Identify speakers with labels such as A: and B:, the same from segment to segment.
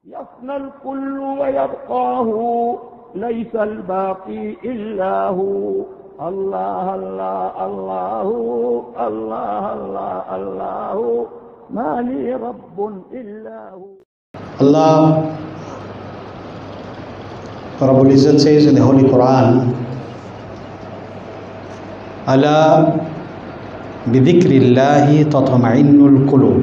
A: يفنى الكل ويبقى هو ليس الباقي إلا هو الله الله الله الله الله الله ما لي رب إلا هو.
B: Allah Rabbul Izzat says in the Holy Quran, Ala bidhikrillahi tatma'innul qulub.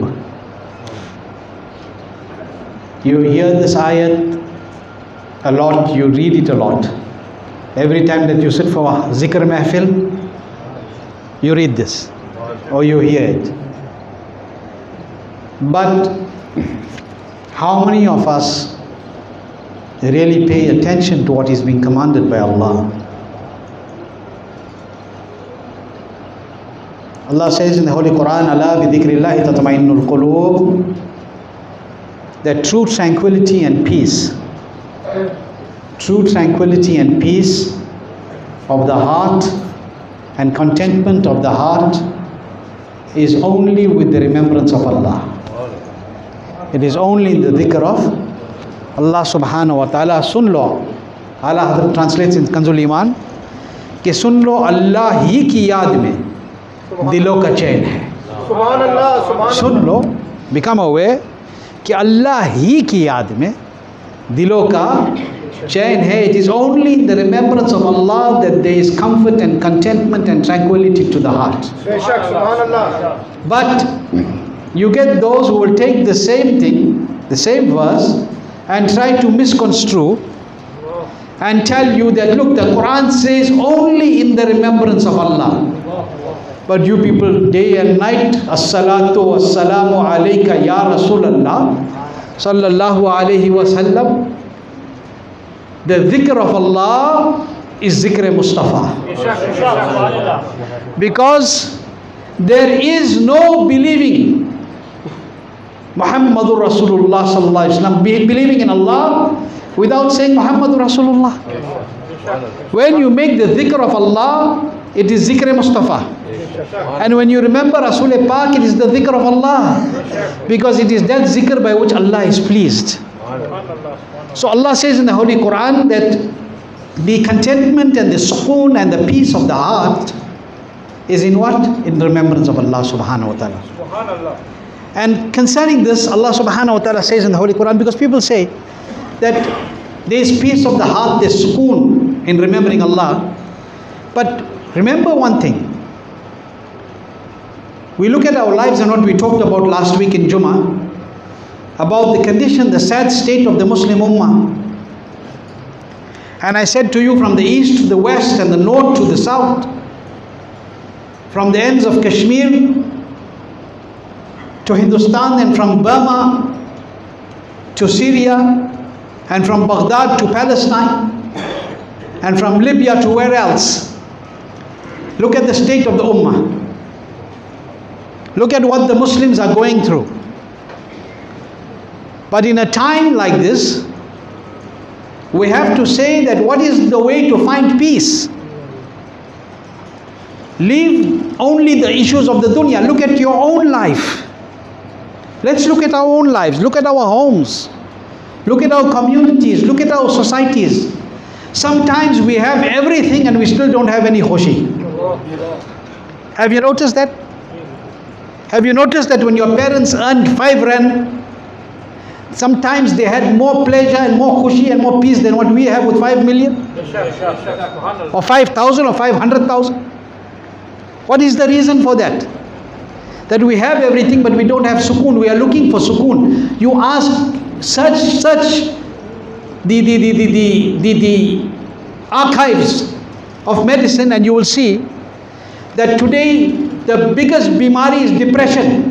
B: You hear this ayat a lot, you read it a lot. Every time that you sit for zikr mahfil, you read this or you hear it. But how many of us really pay attention to what is being commanded by Allah? Allah says in the Holy Quran, Ala bi dhikrillahi tatma'innul qulub, that true tranquility and peace of the heart and contentment of the heart is only with the remembrance of Allah. It is only in the dhikr of Allah subhanahu wa ta'ala. Sun lo, Allah Hazrat translates in Kanzul Iman, कि सुन लो अल्लाह ही की याद में दिलों का चैन है. सुन लो, become aware कि अल्लाह ही की याद में दिलों का चैन है. It is only in the remembrance of Allah that there is comfort and contentment and tranquility to the heart. But you get those who will take the same thing, the same verse, and try to misconstrue and tell you that, look, the Quran says only in the remembrance of Allah. But you people day and night, as-salatu was-salamu alayka ya Rasulallah sallallahu alayhi wa sallam. The dhikr of Allah is dhikr Mustafa. Because there is no believing Muhammadur Rasulullah sallallahu alaihi wasallam, believing in Allah without saying Muhammadur Rasulullah. When you make the dhikr of Allah, it is dhikr Mustafa. And when you remember Rasul Pak, it is the dhikr of Allah, because it is that dhikr by which Allah is pleased. So Allah says in the Holy Quran that the contentment and the sukoon and the peace of the heart is in what? In remembrance of Allah subhanahu wa ta'ala. And concerning this, Allah subhanahu wa ta'ala says in the Holy Quran, because people say that there is peace of the heart, there is sukoon in remembering Allah. But remember one thing. We look at our lives and what we talked about last week in Jummah, about the condition, the sad state of the Muslim Ummah. And I said to you, from the east to the west and the north to the south, from the ends of Kashmir to Hindustan, and from Burma to Syria, and from Baghdad to Palestine, and from Libya to where else. Look at the state of the Ummah. Look at what the Muslims are going through. But in a time like this, we have to say that what is the way to find peace? Leave only the issues of the dunya. Look at your own life. Let's look at our own lives. Look at our homes. Look at our communities. Look at our societies. Sometimes we have everything and we still don't have any khushi. Have you noticed that? Have you noticed that when your parents earned 5 rand, sometimes they had more pleasure and more khushi and more peace than what we have with 5 million? Or 5,000 or 500,000? What is the reason for that? That we have everything but we don't have sukoon. We are looking for sukoon. You ask, search the archives of medicine and you will see that today the biggest bimari is depression.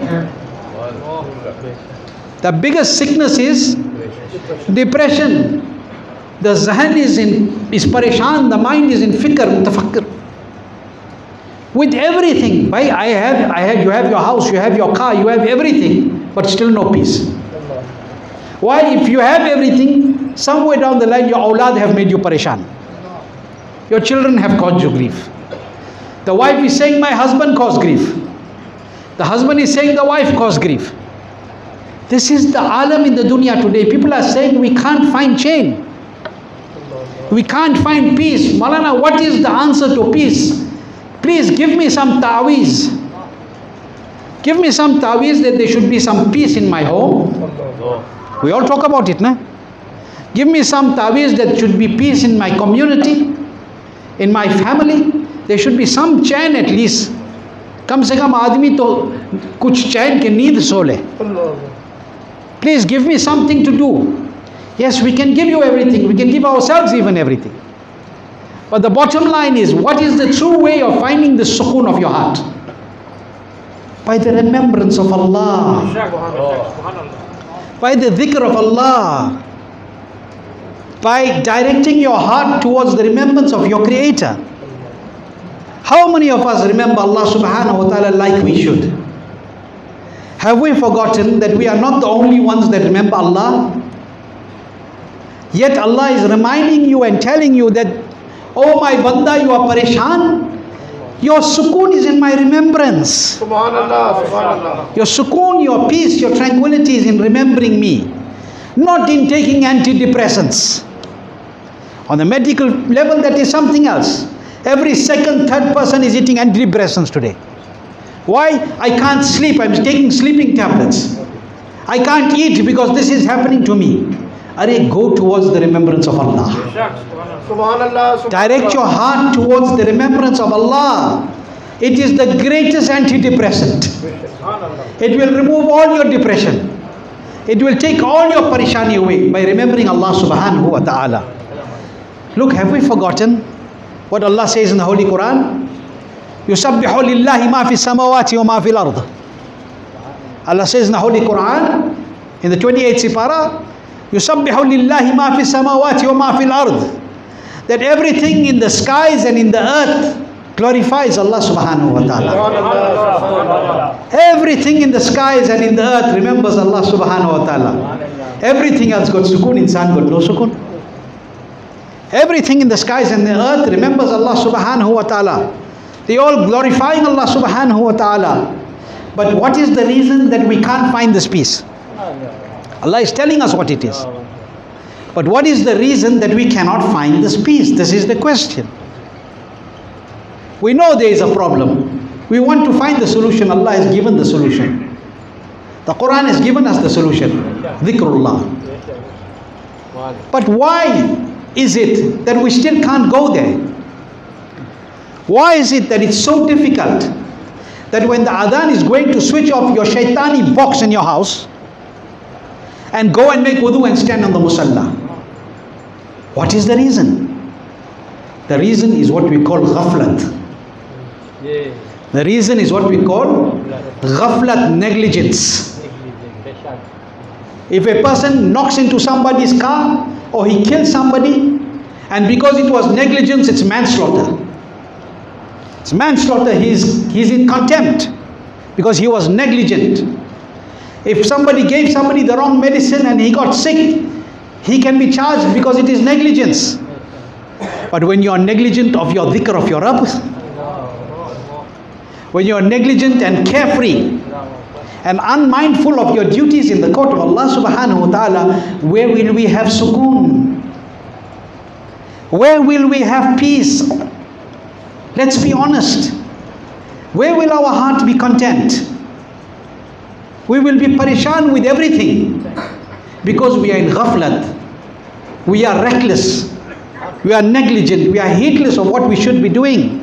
B: The biggest sickness is depression. The zahan is pareshan, the mind is in fikr, mutafakkir. With everything, you have your house, you have your car, you have everything, but still no peace. Why? If you have everything, somewhere down the line your awlad have made you pareshan. Your children have caused you grief. The wife is saying, my husband caused grief. The husband is saying, the wife caused grief. This is the alam in the dunya today. People are saying we can't find chain. We can't find peace. Maulana, what is the answer to peace? Please give me some ta'weez. Give me some ta'weez that there should be some peace in my home. We all talk about it, na? Give me some ta'weez that should be peace in my community, in my family. There should be some chain at least. कम से कम आदमी तो कुछ चैन के नींद सो ले. Please give me something to do. Yes, we can give you everything. We can give ourselves even everything. But the bottom line is, what is the true way of finding the sukoon of your heart? By the remembrance of Allah. By the dhikr of Allah. By directing your heart towards the remembrance of your Creator. How many of us remember Allah subhanahu wa ta'ala like we should? Have we forgotten that we are not the only ones that remember Allah? Yet Allah is reminding you and telling you that, oh my banda, you are pareshan. Your sukoon is in my remembrance. Subhanallah, subhanallah. Your sukoon, your peace, your tranquility is in remembering me. Not in taking antidepressants. On the medical level, that is something else. Every second, third person is eating antidepressants today. Why? I can't sleep. I'm taking sleeping tablets. I can't eat because this is happening to me. Are go towards the remembrance of Allah. Direct your heart towards the remembrance of Allah. It is the greatest antidepressant. It will remove all your depression. It will take all your parishani away by remembering Allah subhanahu wa ta'ala. Look, have we forgotten what Allah says in the Holy Quran? يُسَبِّحُ لِلَّهِ مَا فِي السَّمَوَاتِ وَمَا فِي الْأَرْضِ. Allah says in the Holy Quran, in the 28th Sipara, يُسَبِّحُ لِلَّهِ مَا فِي السَّمَوَاتِ وَمَا فِي الْأَرْضِ. That everything in the skies and in the earth glorifies Allah subhanahu wa ta'ala. Everything in the skies and in the earth remembers Allah subhanahu wa ta'ala. Everything else got sukoon, insan got no sukoon. Everything in the skies and the earth remembers Allah subhanahu wa ta'ala. They all glorifying Allah subhanahu wa ta'ala. But what is the reason that we can't find this peace? Allah is telling us what it is. But what is the reason that we cannot find this peace? This is the question. We know there is a problem. We want to find the solution. Allah has given the solution. The Quran has given us the solution. Dhikrullah. But why is it that we still can't go there? Why is it that it's so difficult that when the adhan is going to switch off your shaitani box in your house and go and make wudu and stand on the musalla? What is the reason? The reason is what we call ghaflat. The reason is what we call ghaflat, negligence. If a person knocks into somebody's car or he kills somebody, and because it was negligence, it's manslaughter. It's manslaughter, he's in contempt because he was negligent. If somebody gave somebody the wrong medicine and he got sick, he can be charged because it is negligence. But when you are negligent of your dhikr of your Rabb, when you are negligent and carefree and unmindful of your duties in the court of Allah subhanahu wa ta'ala, where will we have sukoon? Where will we have peace? Let's be honest. Where will our heart be content? We will be parishan with everything because we are in ghaflat. We are reckless. We are negligent. We are heedless of what we should be doing.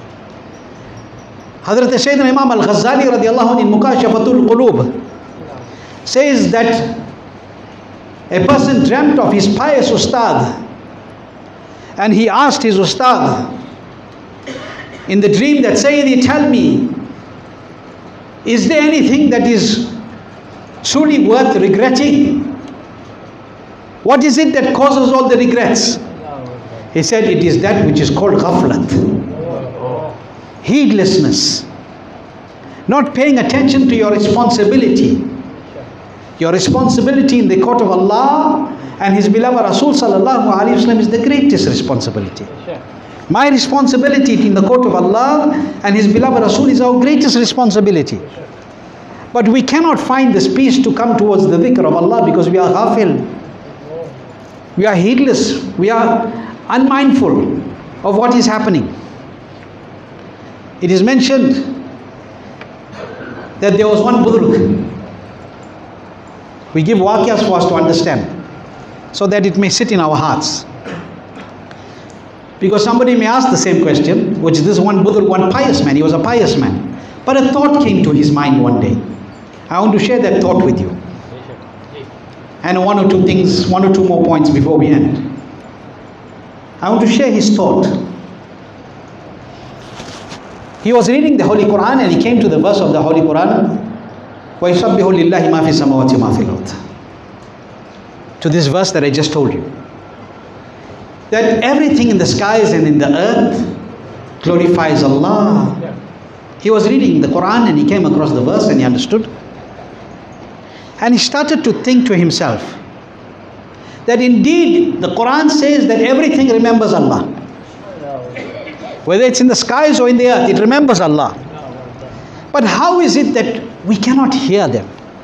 B: Hazrat Sayyidina Imam Al-Ghazali radiallahu anhu in Mukashafatul Qulub says that a person dreamt of his pious ustad, and he asked his ustad in the dream that, Sayyidi, tell me, is there anything that is truly worth regretting? What is it that causes all the regrets? He said, it is that which is called ghaflat. Heedlessness. Not paying attention to your responsibility. Your responsibility in the court of Allah and His beloved Rasul sallallahu alaihi wasallam is the greatest responsibility. My responsibility in the court of Allah and His beloved Rasul is our greatest responsibility. But we cannot find this peace to come towards the dhikr of Allah because we are ghafil. We are heedless. We are unmindful of what is happening. It is mentioned that there was one budruk. We give waqiyas for us to understand, so that it may sit in our hearts. Because somebody may ask the same question, which is this one budruk, one pious man. He was a pious man. But a thought came to his mind one day. I want to share that thought with you. And one or two things, one or two more points before we end. I want to share his thought. He was reading the Holy Quran and he came to the verse of the Holy Quran, وَيُسَبِّحُ لِلَّهِ مَا فِي السَّمَاوَاتِ مَا فِي الْأَرْضِ. To this verse that I just told you. That everything in the skies and in the earth glorifies Allah. He was reading the Quran and he came across the verse and he understood. And he started to think to himself that indeed the Quran says that everything remembers Allah. Whether it's in the skies or in the earth, it remembers Allah. But how is it that we cannot hear them?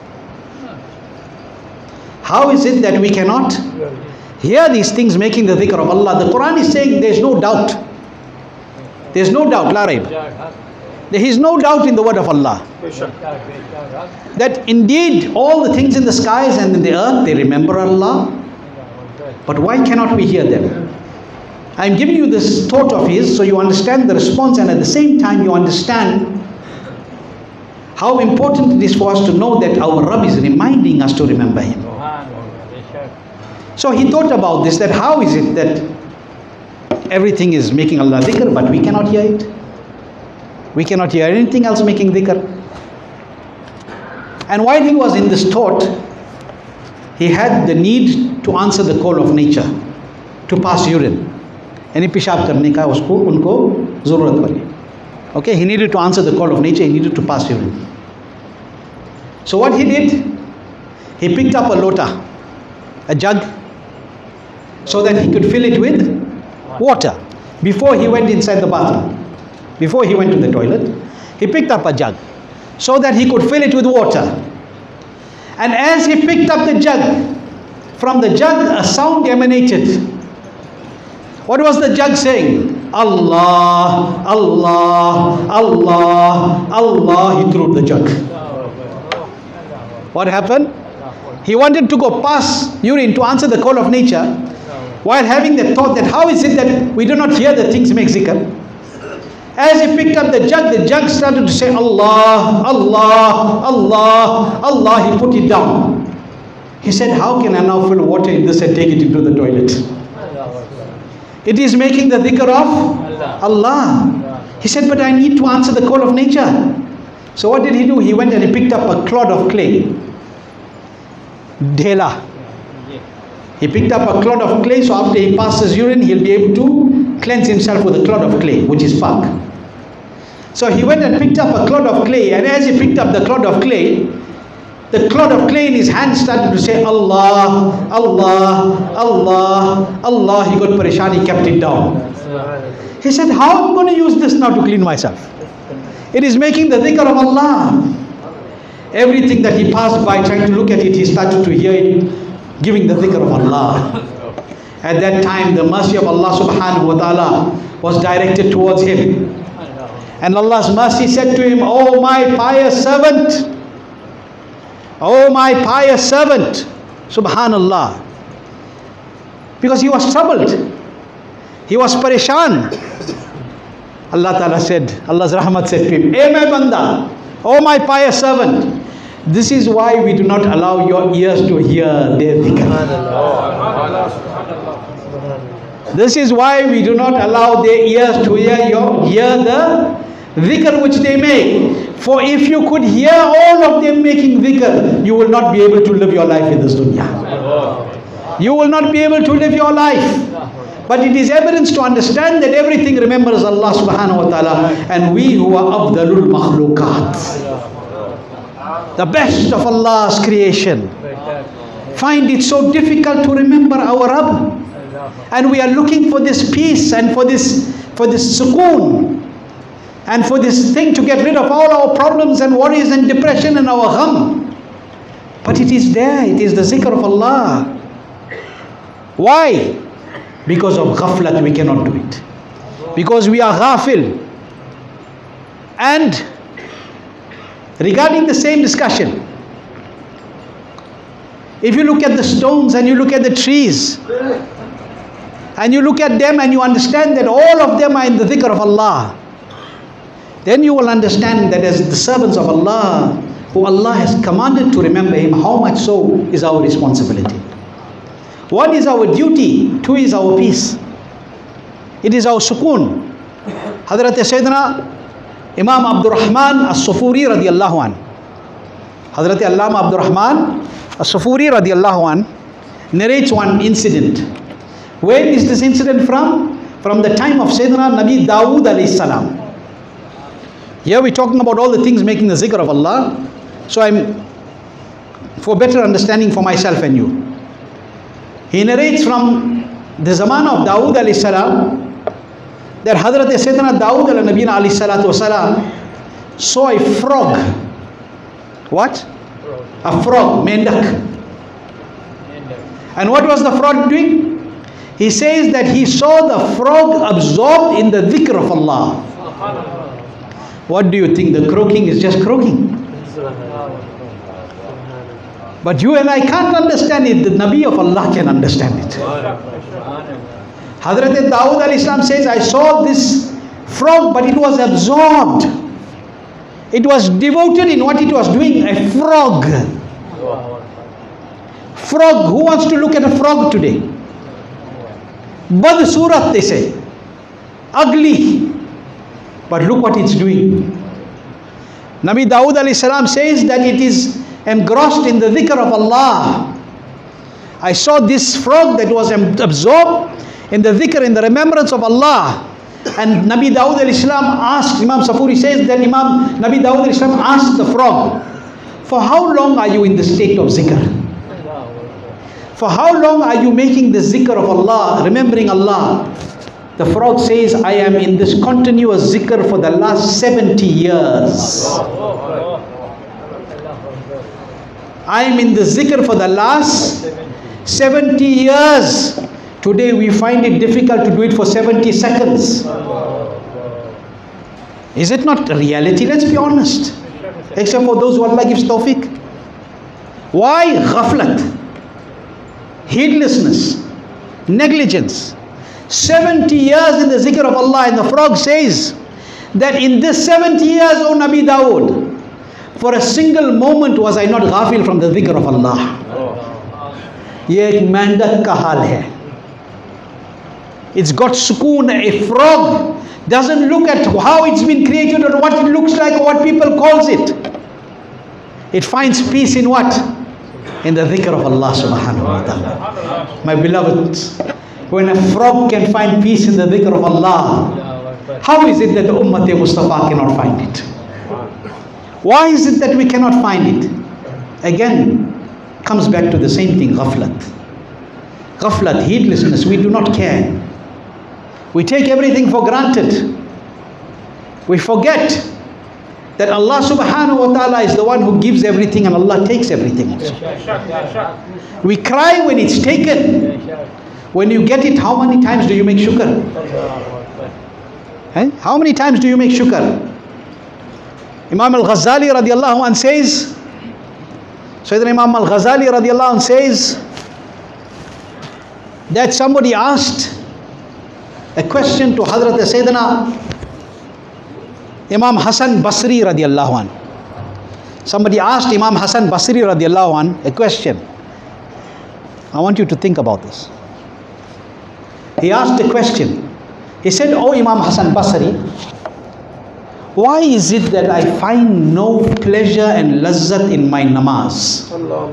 B: How is it that we cannot hear these things making the dhikr of Allah? The Quran is saying there is no doubt. There is no doubt, la raib. There is no doubt in the word of Allah. That indeed all the things in the skies and in the earth, they remember Allah. But why cannot we hear them? I am giving you this thought of his so you understand the response, and at the same time you understand how important it is for us to know that our Rabb is reminding us to remember Him. So he thought about this, that how is it that everything is making Allah dhikr but we cannot hear it? We cannot hear anything else making dhikr. And while he was in this thought, he had the need to answer the call of nature, to pass urine. यानी पेशाब करने का उसको उनको ज़रूरत पड़ी. Okay, he needed to answer the call of nature, he needed to pass urine. So what he did, he picked up a lota, a jug, so that he could fill it with water. Before he went inside the bathroom, before he went to the toilet, he picked up a jug, so that he could fill it with water. And as he picked up the jug, from the jug a sound emanated. What was the jug saying? Allah, Allah, Allah, Allah. He threw the jug. What happened? He wanted to go pass urine to answer the call of nature, while having the thought that how is it that we do not hear the things make zikr? As he picked up the jug started to say Allah, Allah, Allah, Allah. He put it down. He said, how can I now fill water in this and take it into the toilet? It is making the dhikr of Allah. He said, but I need to answer the call of nature. So what did he do? He went and he picked up a clod of clay. Dhela. He picked up a clod of clay, so after he passes urine, he'll be able to cleanse himself with a clod of clay, which is pak. So he went and picked up a clod of clay, and as he picked up the clod of clay in his hand started to say Allah, Allah, Allah, Allah. He got pareshan, he kept it down. He said, how am I going to use this now to clean myself? It is making the dhikr of Allah. Everything that he passed by trying to look at it, he started to hear it, giving the dhikr of Allah. At that time, the mercy of Allah subhanahu wa ta'ala was directed towards him. And Allah's mercy said to him, oh my pious servant, oh my pious servant, subhanallah. Because he was troubled. He was pareshan. Allah Ta'ala said, Allah's rahmat said to him, "Eh my banda, oh my pious servant, this is why we do not allow your ears to hear their dhikr. This is why we do not allow their ears to hear the dhikr which they make. For if you could hear all of them making dhikr, you will not be able to live your life in this dunya. You will not be able to live your life. But it is evidence to understand that everything remembers Allah subhanahu wa ta'ala, and we who are afdalul makhlukat, the best of Allah's creation, find it so difficult to remember our Rabb. And we are looking for this peace and for this sukoon. and for this thing to get rid of all our problems and worries and depression and our gham. But it is there, it is the zikr of Allah. Why? Because of ghaflat we cannot do it. Because we are ghafil. And regarding the same discussion, if you look at the stones and you look at the trees, and you look at them and you understand that all of them are in the dhikr of Allah, then you will understand that as the servants of Allah, who Allah has commanded to remember Him, how much so is our responsibility. One is our duty, two is our peace. It is our sukoon. Hazrat Sayyidina Imam Abdul Rahman As-Sufuri radiyallahu an. Hazrat Allama Abdul Rahman As-Sufuri radiyallahu an narrates one incident. Where is this incident from? From the time of Sayyidina Nabi Dawood alayhi salam. Here we're talking about all the things making the zikr of Allah. So for better understanding for myself and you. He narrates from the zaman of Dawood alayhi salam that Hazrat Sayyidina Dawood alayhi salatu wasalam saw a frog. What? A frog, mendak. And what was the frog doing? He says that he saw the frog absorbed in the dhikr of Allah. What do you think? The croaking is just croaking. But you and I can't understand it. The Nabi of Allah can understand it. Hazrat Dawood alayhi salam says, I saw this frog, but it was absorbed. It was devoted in what it was doing. A frog. Frog. Who wants to look at a frog today? Bad surat, they say. Ugly. But look what it's doing. Nabi Dawood alayhi salam says that it is engrossed in the dhikr of Allah. I saw this frog that was absorbed in the dhikr, in the remembrance of Allah. And Nabi Dawood alayhi salam asked, Imam Safuri says that Nabi Dawood alayhi salam asked the frog, for how long are you in the state of zikr? For how long are you making the zikr of Allah, remembering Allah? The frog says, I am in this continuous zikr for the last 70 years. I am in the zikr for the last 70 years. Today we find it difficult to do it for 70 seconds. Is it not a reality? Let's be honest. Except for those who Allah gives tawfiq. Why? Ghaflat. Heedlessness. Negligence. 70 years in the zikr of Allah, and the frog says that in this 70 years, O Nabi Dawood, for a single moment was I not ghafil from the zikr of Allah. Ye ek mendak ka hal hai. It's got sukoon. A frog doesn't look at how it's been created or what it looks like or what people calls it. It finds peace in what? In the dhikr of Allah subhanahu wa ta'ala. My beloveds, when a frog can find peace in the dhikr of Allah, how is it that the Ummah Mustafa cannot find it? Why is it that we cannot find it? Again, comes back to the same thing, ghaflat. Ghaflat, heedlessness, we do not care. We take everything for granted. We forget that Allah subhanahu wa ta'ala is the one who gives everything and Allah takes everything also. We cry when it's taken. When you get it, how many times do you make shukr? How many times do you make shukr? Imam al-Ghazali radiallahu anh says, Sayyidina Imam al-Ghazali radiallahu anh says that somebody asked a question to Hazrat Sayyidina Imam Hassan Basri radiallahu anh. Somebody asked Imam Hassan Basri radiallahu anh a question. I want you to think about this. He asked a question. He said, "Oh Imam Hassan Basri, why is it that I find no pleasure and lazzat in my namaz?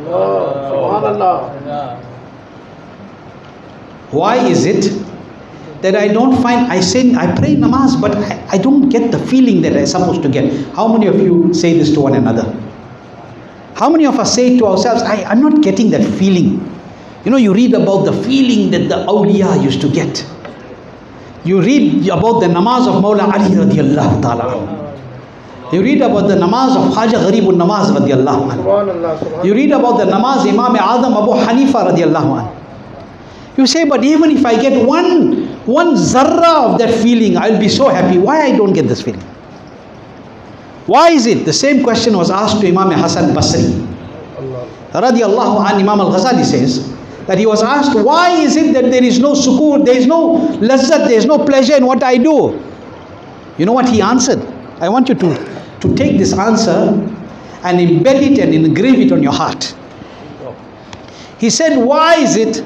B: Why is it that I don't find, I pray namaz, but I don't get the feeling that I'm supposed to get?" How many of you say this to one another? How many of us say to ourselves, I'm not getting that feeling. You know, you read about the feeling that the awliya used to get. You read about the namaz of Mawla Ali radiallahu ta'ala. You read about the namaz of Khaja Gharibun Namaz radiallahu anhu. You read about the namaz Imam Adam Abu Hanifa radiallahu anhu. You say, but even if I get one zarra of that feeling, I'll be so happy. Why I don't get this feeling? Why is it? The same question was asked to Imam Hasan Basri radiallahu anhu. Imam al-Ghazali says that he was asked, why is it that there is no sukoon, there is no lazzat, there is no pleasure in what I do? You know what he answered? I want you to take this answer and embed it and engrave it on your heart. He said, why is it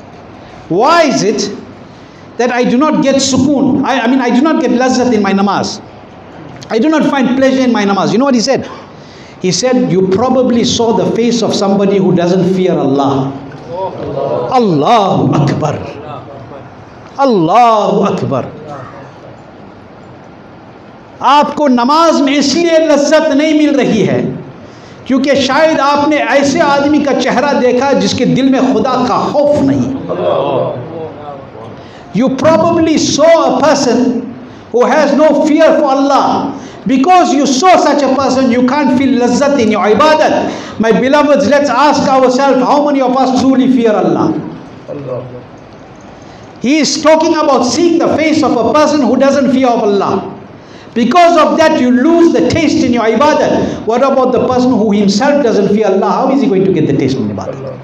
B: that I do not get sukoon? I do not get lazzat in my namaz. I do not find pleasure in my namaz. You know what he said? He said, you probably saw the face of somebody who doesn't fear Allah. Allahu Akbar. Allahu Akbar. आपको नमाज में इसलिए लज्जत नहीं मिल रही है क्योंकि शायद आपने ऐसे आदमी का चेहरा देखा जिसके दिल में खुदा का खौफ नहीं. You probably saw a person who has no fear for Allah. Because you saw such a person, you can't feel lazzat in your ibadat. My beloveds, let's ask ourselves, how many of us truly fear Allah? He is talking about seeing the face of a person who doesn't fear of Allah. Because of that, you lose the taste in your ibadat. What about the person who himself doesn't fear Allah? How is he going to get the taste in ibadat?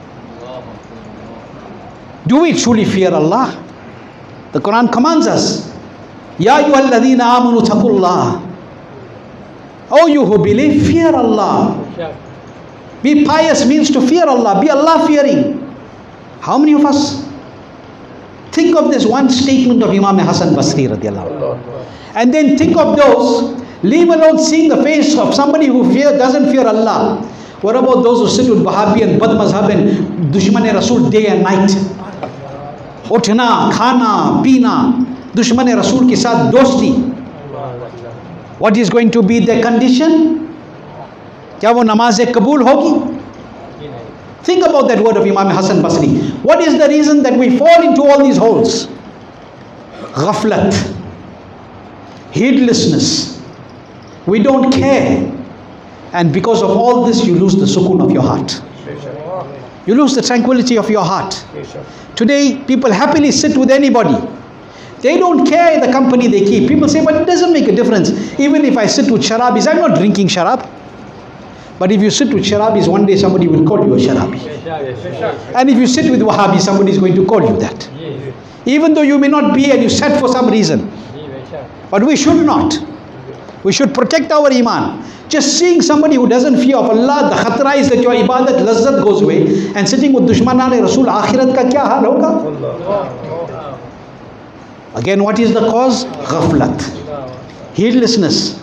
B: Do we truly fear Allah? The Quran commands us, Ya ayyuhalladhina amanu taqullah. Oh, you who believe, fear Allah. Be pious means to fear Allah. Be Allah fearing. How many of us think of this one statement of Imam Hasan Basri radiallahu anhu, and then think of those, leave alone seeing the face of somebody who doesn't fear Allah. What about those who sit with Wahhabi and Bad Mazhab and Dushman Rasul day and night? Uthna, khana, pina, Dushman Rasul ke saath dosti. What is going to be their condition? Kya wo namaz kabul hogi? Think about that word of Imam Hasan Basri. What is the reason that we fall into all these holes? Ghaflat, heedlessness. We don't care. And because of all this, you lose the sukoon of your heart. You lose the tranquility of your heart. Today, people happily sit with anybody. They don't care the company they keep. People say, but it doesn't make a difference. Even if I sit with Sharabis, I'm not drinking Sharab. But if you sit with Sharabis, one day somebody will call you a Sharabi. And if you sit with Wahhabi, somebody is going to call you that. Even though you may not be and you sat for some reason. But we should not. We should protect our iman. Just seeing somebody who doesn't fear of Allah, the khatra is that your ibadat, lazzat goes away. And sitting with dushmanan Rasul, akhirat ka kya hal hoga? Again, what is the cause? Ghaflat. Heedlessness.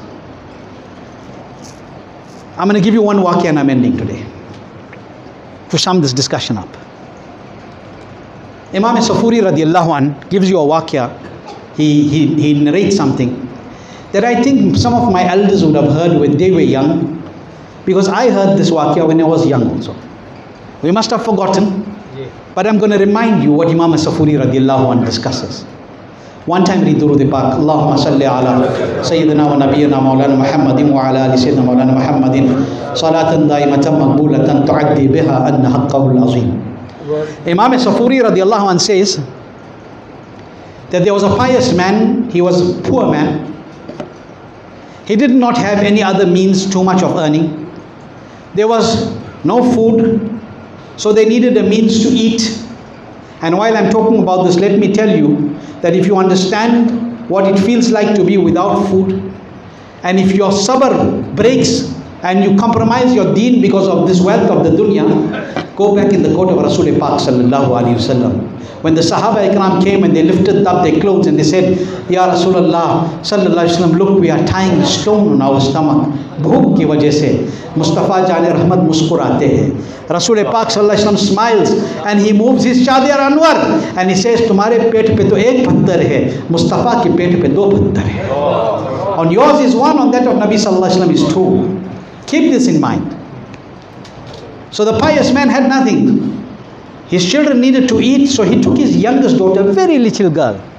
B: I'm going to give you one waqia and I'm ending today. To sum this discussion up. Imam Safuri radiallahu anh gives you a waqia. He narrates something that I think some of my elders would have heard when they were young. Because I heard this waqia when I was young also. We must have forgotten. But I'm going to remind you what Imam Safuri radiallahu anh discusses. One time read Durud Pak. Allahumma salli ala Sayyidina wa Nabiyyina Maulana Muhammadin wa ala ali Sayyidina Maulana Muhammadin salatan daimatan maqbulatan tu'addi biha anna haqqahu al-azim. Imam Safuri radiallahu anh says that there was a pious man. He was a poor man. He did not have any other means too much of earning. There was no food, so they needed a means to eat. And while I'm talking about this, let me tell you that if you understand what it feels like to be without food, and if your sabr breaks and you compromise your deen because of this wealth of the dunya, go back in the court of Rasul Pak sallallahu alaihi wasallam. When the Sahaba Ikram came and they lifted up their clothes and they said, Ya Rasulullah sallallahu alaihi wasallam, look, we are tying a stone on our stomach. Bhook ki wajah se Mustafa Jane Rahmat muskurate hai. Rasul Pak sallallahu alaihi wasallam smiles and he moves his Shadir Anwar and he says, Tumhare pet pe to ek patthar hai, Mustafa ki pet pe do patthar hai. On yours is one, on that of Nabi sallallahu alaihi wasallam is two. Keep this in mind. So the pious man had nothing. His children needed to eat, so he took his youngest daughter, a very little girl,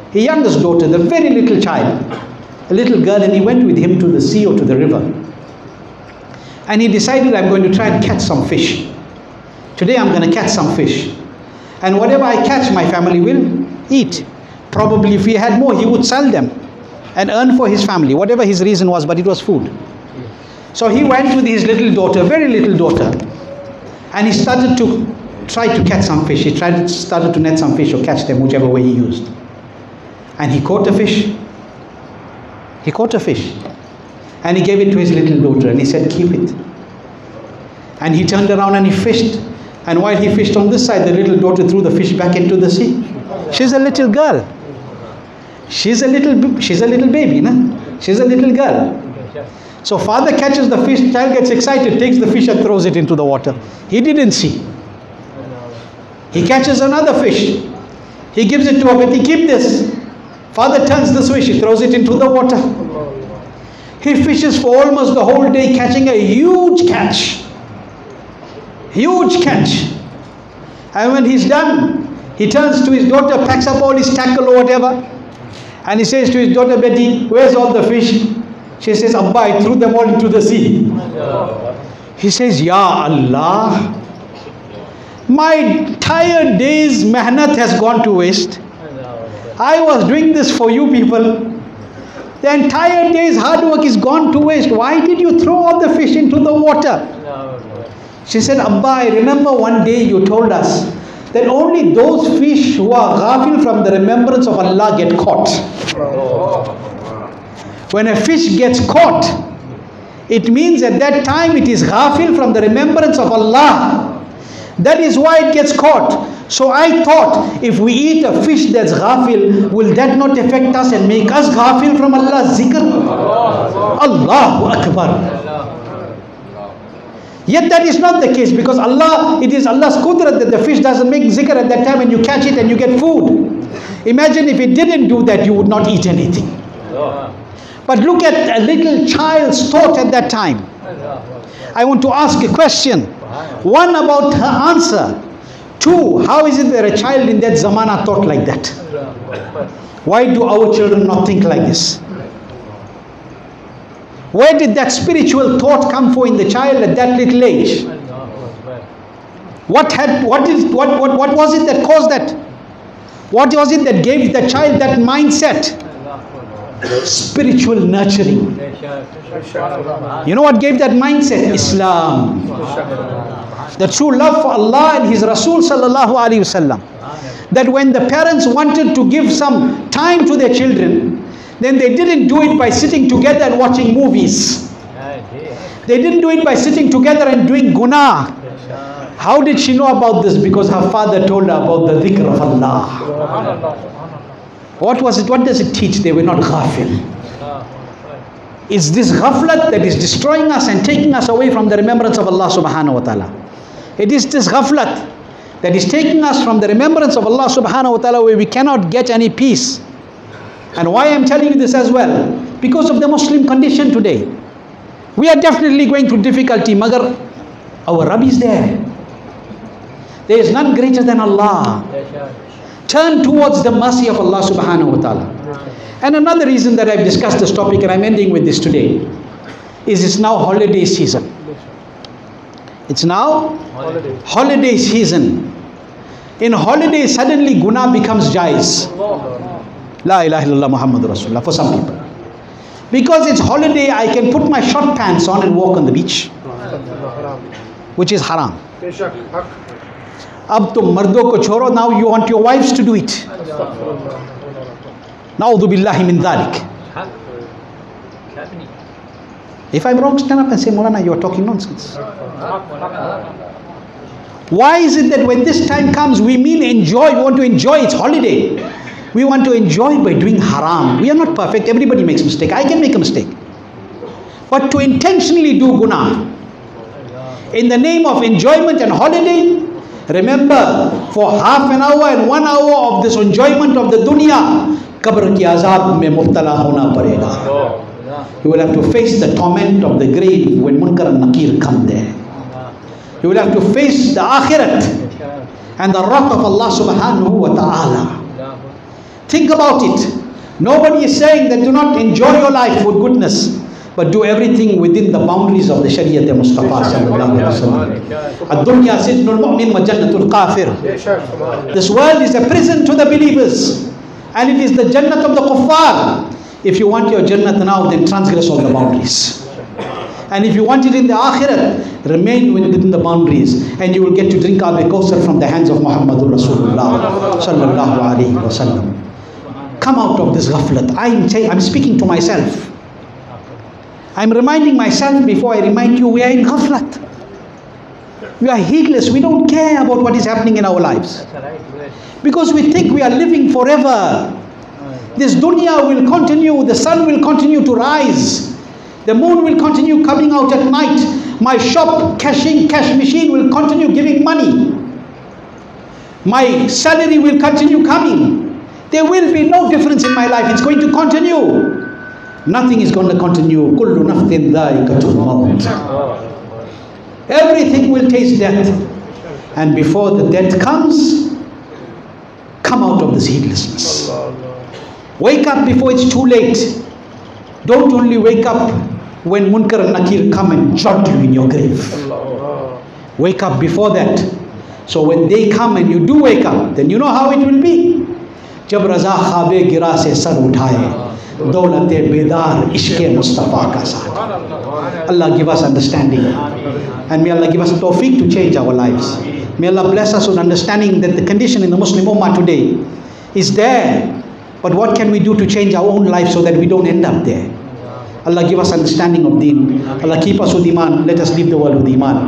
B: his youngest daughter, the very little child, a little girl, and he went with him to the sea or to the river. And he decided, I'm going to try and catch some fish. Today I'm going to catch some fish. And whatever I catch, my family will eat. Probably if he had more, he would sell them and earn for his family, whatever his reason was, but it was food. So he went with his little daughter, very little daughter, and he started to try to catch some fish. He started to net some fish or catch them, whichever way he used. And he caught a fish. He caught a fish. And he gave it to his little daughter and he said, keep it. And he turned around and he fished. And while he fished on this side, the little daughter threw the fish back into the sea. She's a little girl. She's a little baby, no? She's a little girl. So father catches the fish, child gets excited, takes the fish and throws it into the water. He didn't see. He catches another fish. He gives it to her, Betty, keep this. Father turns this way, she throws it into the water. He fishes for almost the whole day, catching a huge catch. Huge catch. And when he's done, he turns to his daughter, packs up all his tackle or whatever, and he says to his daughter, Betty, where's all the fish? She says, Abba, I threw them all into the sea. He says, Ya Allah, my entire day's mehnat has gone to waste. I was doing this for you people. The entire day's hard work is gone to waste. Why did you throw all the fish into the water? She said, Abba, I remember one day you told us that only those fish who are ghafil from the remembrance of Allah get caught. When a fish gets caught, it means at that time it is ghafil from the remembrance of Allah. That is why it gets caught. So I thought, if we eat a fish that's ghafil, will that not affect us and make us ghafil from Allah's zikr? Allahu Akbar. Yet that is not the case, because Allah, it is Allah's qudrat that the fish doesn't make zikr at that time and you catch it and you get food. Imagine if it didn't do that, you would not eat anything. But look at a little child's thought at that time. I want to ask a question. One, about her answer. Two, how is it that a child in that zamana thought like that? Why do our children not think like this? Where did that spiritual thought come for in the child at that little age? What was it that caused that? What was it that gave the child that mindset? Spiritual nurturing. You know what gave that mindset? Islam. The true love for Allah and His Rasul sallallahu alaihi wasallam. That when the parents wanted to give some time to their children, then they didn't do it by sitting together and watching movies. They didn't do it by sitting together and doing guna. How did she know about this? Because her father told her about the dhikr of Allah. What was it? What does it teach? They were not ghafil. It's this ghaflat that is destroying us and taking us away from the remembrance of Allah subhanahu wa ta'ala. It is this ghaflat that is taking us from the remembrance of Allah subhanahu wa ta'ala, where we cannot get any peace. And why I'm telling you this as well? Because of the Muslim condition today. We are definitely going through difficulty, magar our Rabb is there. There is none greater than Allah. Turn towards the mercy of Allah subhanahu wa ta'ala. And another reason that I've discussed this topic, and I'm ending with this today, is it's now holiday season. It's now holiday season. In holidays, suddenly guna becomes jais. La ilaha illallah Muhammadur Rasulullah for some people. Because it's holiday, I can put my short pants on and walk on the beach, which is haram. Ab tum mardo ko chhoro, now you want your wives to do it. Na'udhu billahi min dhalik. If I'm wrong, stand up and say, Maulana, you are talking nonsense. Why is it that when this time comes, we mean enjoy, we want to enjoy, it's holiday. We want to enjoy by doing haram. We are not perfect, everybody makes mistake. I can make a mistake. But to intentionally do guna, in the name of enjoyment and holiday, remember, for half an hour and 1 hour of this enjoyment of the dunya, qabr ki azab mein mubtala hona padega. You will have to face the torment of the grave when Munkar and Nakir come there. You will have to face the akhirat and the wrath of Allah subhanahu wa ta'ala. Think about it. Nobody is saying that do not enjoy your life with goodness, but do everything within the boundaries of the Shariat Mustafa sallallahu alaihi wasallam. Ad-dunya sijnul mu'min wa jannatul kafir. This world is a prison to the believers, and it is the jannat of the kuffar. If you want your jannat now, then transgress all the boundaries. And if you want it in the akhirat, remain within the boundaries, and you will get to drink al-Kawthar from the hands of Muhammadur Rasulullah sallallahu alaihi wasallam. Come out of this ghaflat. I'm speaking to myself. I'm reminding myself before I remind you, we are in ghaflat. We are heedless. We don't care about what is happening in our lives. Because we think we are living forever. This dunya will continue. The sun will continue to rise. The moon will continue coming out at night. My shop cash machine will continue giving money. My salary will continue coming. There will be no difference in my life. It's going to continue. Nothing is going to continue. Kullu nafsin dha'iqatul maut. Everything will taste death. And before the death comes, come out of this heedlessness. Wake up before it's too late. Don't only wake up when Munkar and Nakir come and jot you in your grave. Wake up before that. So when they come and you do wake up, then you know how it will be. जब रज़ा ख़ाबे गिरा से sir उठाए दौलते बेदार इश्क़े मुस्तफ़ा का साथ. Allah give us understanding, and may Allah give us tawfiq to change our lives. May Allah bless us with understanding that the condition in the Muslim Ummah today is there, but what can we do to change our own life so that we don't end up there? Allah give us understanding of deen. Allah keep us with iman. Let us leave the world with iman.